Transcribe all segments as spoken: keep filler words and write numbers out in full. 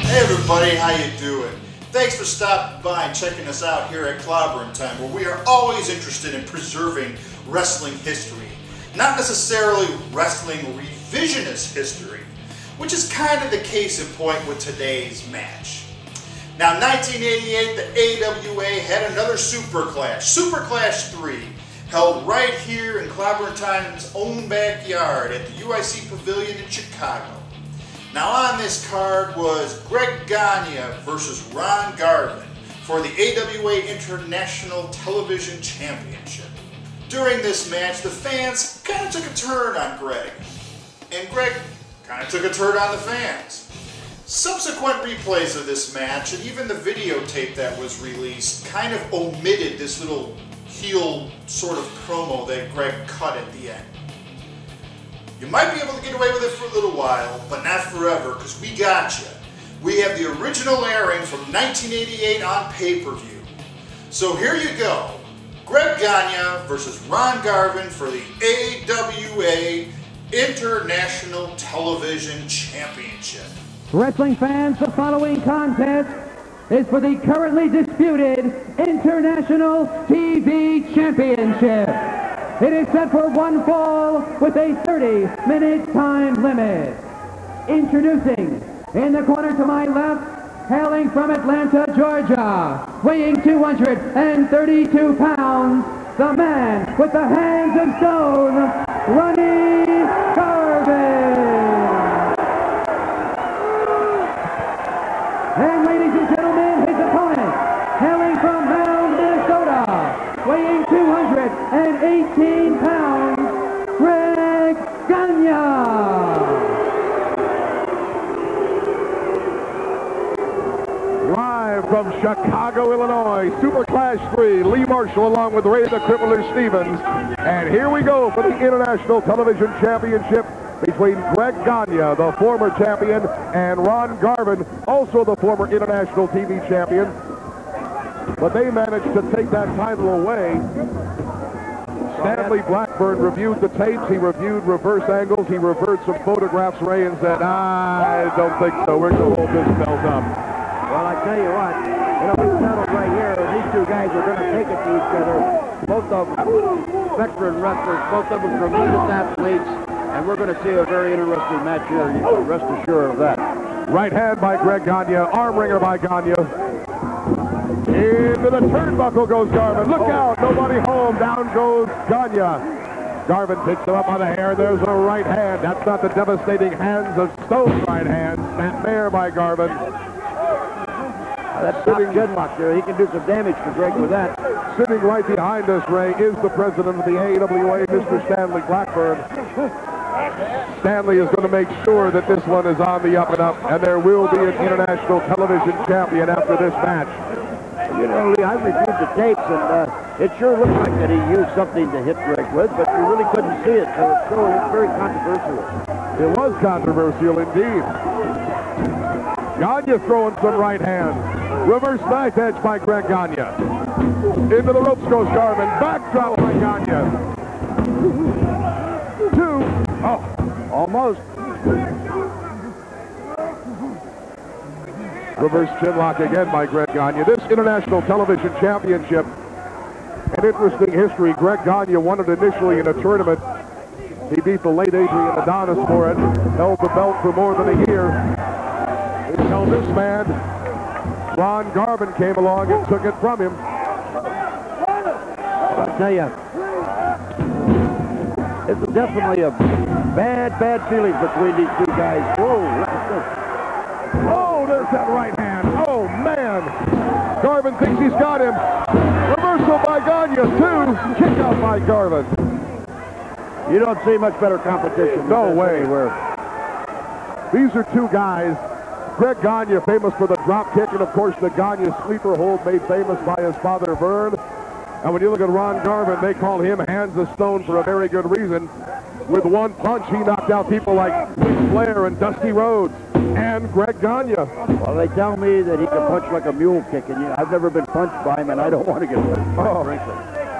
Hey everybody, how you doing? Thanks for stopping by and checking us out here at Clobbering Time, where we are always interested in preserving wrestling history. Not necessarily wrestling revisionist history, which is kind of the case in point with today's match. Now, nineteen eighty-eight, the A W A had another Super Clash, Super Clash three, held right here in Clobbering Time's own backyard at the U I C Pavilion in Chicago. Now on this card was Greg Gagne versus Ron Garvin for the A W A International Television Championship. During this match, the fans kind of took a turn on Greg, and Greg kind of took a turn on the fans. Subsequent replays of this match, and even the videotape that was released, kind of omitted this little heel sort of promo that Greg cut at the end. You might be able to get away with it for a little while, but not forever, because we got you. We have the original airing from nineteen eighty-eight on pay-per-view. So here you go. Greg Gagne versus Ron Garvin for the A W A International Television Championship. Wrestling fans, the following contest is for the currently disputed International T V Championship. It is set for one fall with a thirty minute time limit. Introducing, in the corner to my left, hailing from Atlanta, Georgia, weighing two hundred thirty-two pounds, the man with the hands of stone, Ronnie Garvin. And ladies and gentlemen, his opponent, hailing from Mound, Minnesota, weighing two hundred eighteen pounds, Greg Gagne. Live from Chicago, Illinois, Super Clash three, Lee Marshall along with Ray the Crippler Stevens. And here we go for the International Television Championship between Greg Gagne, the former champion, and Ron Garvin, also the former International T V champion. But they managed to take that title away. Stanley Blackburn reviewed the tapes. He reviewed reverse angles. He reviewed some photographs, Ray, and said, ah, I don't think so. We're going to hold this belt up. Well, I tell you what, you know, we settled right here. These two guys are going to take it to each other. Both of them veteran wrestlers, both of them tremendous athletes, and we're going to see a very interesting match here. You can rest assured of that. Right hand by Greg Gagne, arm wringer by Gagne. Into the turnbuckle goes Garvin. Look out, nobody home. Down goes Gagne. Garvin picks him up by the hair. There's a right hand. That's not the devastating hands of Stone's right hand. Snap there by Garvin. Uh, that's sitting good luck there. He can do some damage to Greg with that. Sitting right behind us, Ray, is the president of the A W A, Mister Stanley Blackburn. Stanley is going to make sure that this one is on the up and up, and there will be an international television champion after this match. You know, Lee, I reviewed the tapes, and uh, it sure looked like that he used something to hit Greg with, but you really couldn't see it, so it's still very controversial. It was controversial indeed. Gagne throwing some right hand. Reverse knife edge by Greg Gagne. Into the ropes goes Garvin. Backdrop by Gagne. Two. Oh, almost. Reverse chinlock again by Greg Gagne. This International Television Championship, an interesting history. Greg Gagne won it initially in a tournament. He beat the late Adrian Adonis for it. Held the belt for more than a year. Until this man, Ron Garvin, came along and took it from him. I'll tell you, it's definitely a bad, bad feeling between these two guys. Whoa, look at this. Oh, there's that right hand. Oh, man. Garvin thinks he's got him. Reversal by Gagne, two. Kick out by Garvin. You don't see much better competition. No way. Anywhere. These are two guys. Greg Gagne, famous for the drop kick, and of course the Gagne sleeper hold, made famous by his father Vern. And when you look at Ron Garvin, they call him Hands of Stone for a very good reason. With one punch, he knocked out people like Ric Flair and Dusty Rhodes and Greg Gagne. Well, they tell me that he can punch like a mule kick, and I've never been punched by him, and I don't want to get punched by him, frankly.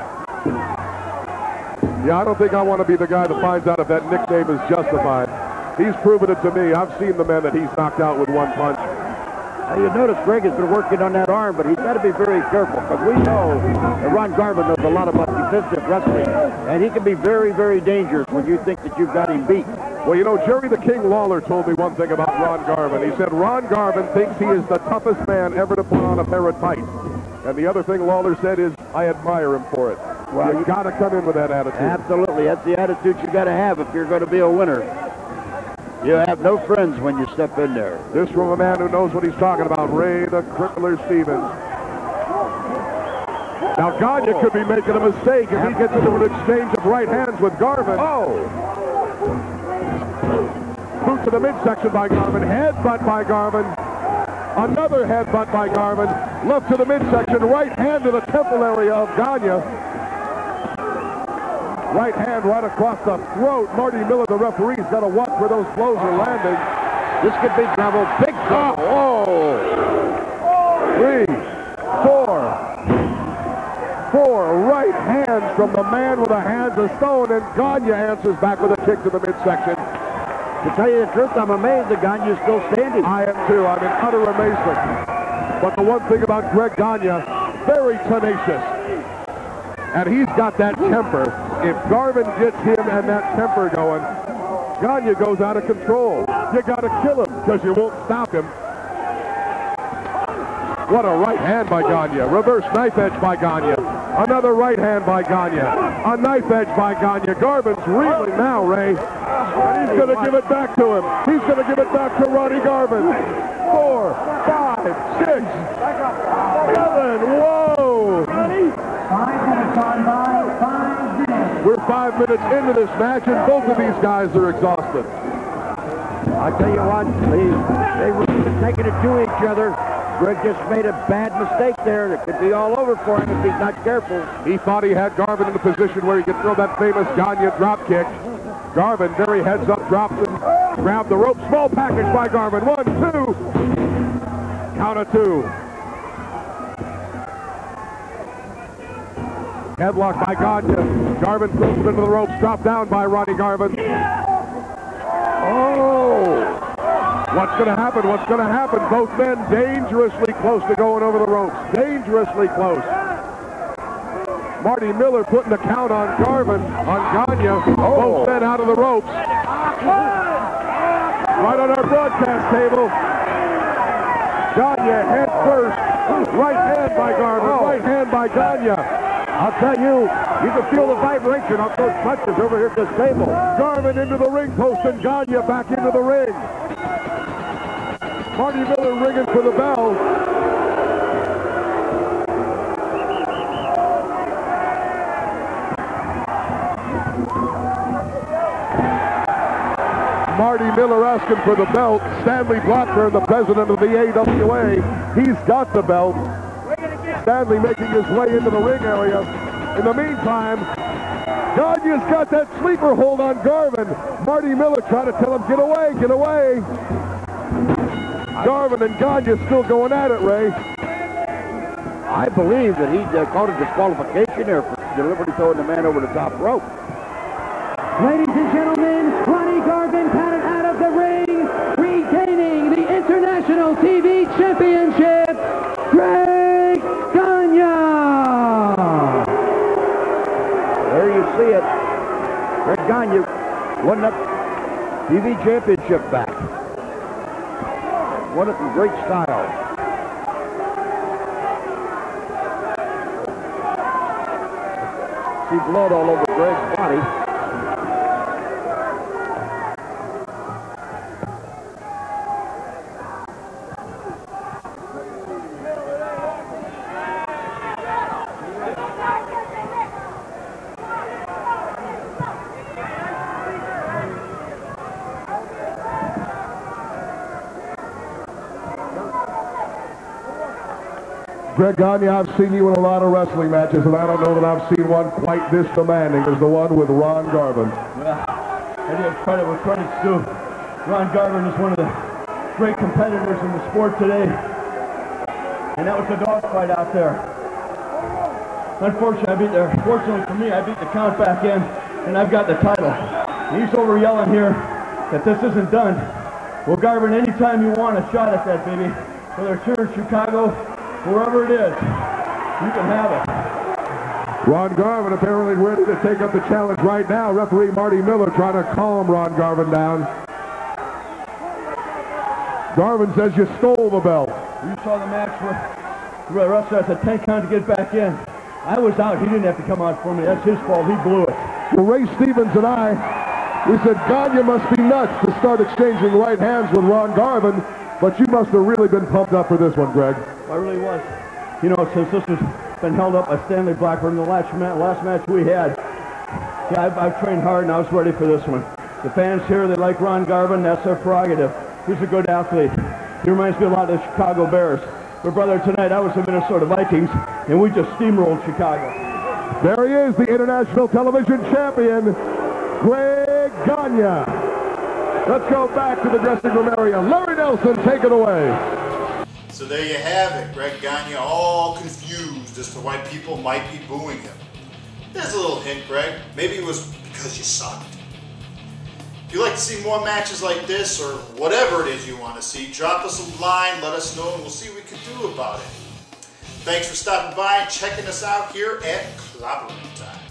Yeah, I don't think I want to be the guy that finds out if that nickname is justified. He's proven it to me. I've seen the men that he's knocked out with one punch. Now, you notice Greg has been working on that arm, but he's got to be very careful because we know that Ron Garvin knows a lot about defensive wrestling, and he can be very, very dangerous when you think that you've got him beat. Well, you know, Jerry the King Lawler told me one thing about Ron Garvin. He said Ron Garvin thinks he is the toughest man ever to put on a pair of tights. And the other thing Lawler said is, I admire him for it. Well, you got to come in with that attitude. Absolutely. That's the attitude you got to have if you're going to be a winner. You have no friends when you step in there. This from a man who knows what he's talking about, Ray the Crippler Stevens. Now, Gagne could be making a mistake if he gets into an exchange of right hands with Garvin. Oh! Boot to the midsection by Garvin. Headbutt by Garvin. Another headbutt by Garvin. Left to the midsection. Right hand to the temple area of Gagne. Right hand right across the throat. Marty Miller, the referee's got to watch where those blows are landing. This could be trouble. Big trouble. Oh! Three, four, four right hands from the man with the hands of stone, and Gagne answers back with a kick to the midsection. To tell you the truth, I'm amazed that Gagne's still standing. I am too. I'm in utter amazement. But the one thing about Greg Gagne, very tenacious. And he's got that temper. If Garvin gets him and that temper going, Gagne goes out of control. You got to kill him because you won't stop him. What a right hand by Gagne. Reverse knife edge by Gagne. Another right hand by Gagne. A knife edge by Gagne. Garvin's reeling now, Ray. And he's going to give it back to him. He's going to give it back to Ronnie Garvin. Four, five, six, seven. Whoa! Five minutes on by, five minutes. We're five minutes into this match, and both of these guys are exhausted. I tell you what, they, they were taking it to each other. Greg just made a bad mistake there. It could be all over for him if he's not careful. He thought he had Garvin in a position where he could throw that famous Gagne drop kick. Garvin, very heads up, drops and grabbed the rope. Small package by Garvin. One, two. Count of two. Headlock by Gagne. Garvin throws it into the ropes. Dropped down by Ronnie Garvin. Oh! What's going to happen? What's going to happen? Both men dangerously close to going over the ropes. Dangerously close. Marty Miller putting the count on Garvin, on Gagne. Oh. Both men out of the ropes. Right on our broadcast table. Gagne head first. Right hand by Garvin. Oh. Right hand by Gagne. I'll tell you, you can feel the vibration of those punches over here at this table. Garvin into the ring post and Gagne back into the ring. Marty Miller ringing for the bell. Marty Miller asking for the belt. Stanley Blackburn, the president of the A W A, he's got the belt. Stanley making his way into the ring area. In the meantime, Gagne's got that sleeper hold on Garvin. Marty Miller trying to tell him, get away, get away. Garvin and Gagne still going at it, Ray. I believe that he uh, called a disqualification there for deliberately throwing the man over the top rope. Ladies and gentlemen, Ronnie Garvin patted out of the ring, regaining the International T V Championship, Greg Gagne. There you see it. Greg Gagne won that T V Championship back. Won it in great style. See blood all over Greg's body. Greg Gagne, I've seen you in a lot of wrestling matches, and I don't know that I've seen one quite this demanding as the one with Ron Garvin. Yeah, I give credit where credit's due. Ron Garvin is one of the great competitors in the sport today. And that was a dogfight out there. Unfortunately, I beat the, fortunately for me, I beat the count back in, and I've got the title. And he's over yelling here that this isn't done. Well, Garvin, anytime you want a shot at that, baby, whether it's here in Chicago, wherever it is, you can have it. Ron Garvin apparently ready to take up the challenge right now. Referee Marty Miller trying to calm Ron Garvin down. Garvin says you stole the belt. You saw the match where the wrestler had to ten count to get back in. I was out. He didn't have to come out for me. That's his fault. He blew it. Well, Ray Stevens and I, we said, God, you must be nuts to start exchanging right hands with Ron Garvin, but you must have really been pumped up for this one, Greg. I really was. You know, since this has been held up by Stanley Blackburn, the last, ma last match we had, yeah, I've, I've trained hard and I was ready for this one. The fans here, they like Ron Garvin. That's their prerogative. He's a good athlete. He reminds me a lot of the Chicago Bears. But brother, tonight I was the Minnesota Vikings, and we just steamrolled Chicago. There he is, the international television champion, Greg Gagne. Let's go back to the dressing room area. Larry Nelson, take it away. So there you have it, Greg Gagne all confused as to why people might be booing him. There's a little hint, Greg. Maybe it was because you sucked. If you'd like to see more matches like this, or whatever it is you want to see, drop us a line, let us know, and we'll see what we can do about it. Thanks for stopping by and checking us out here at Clobbering Time.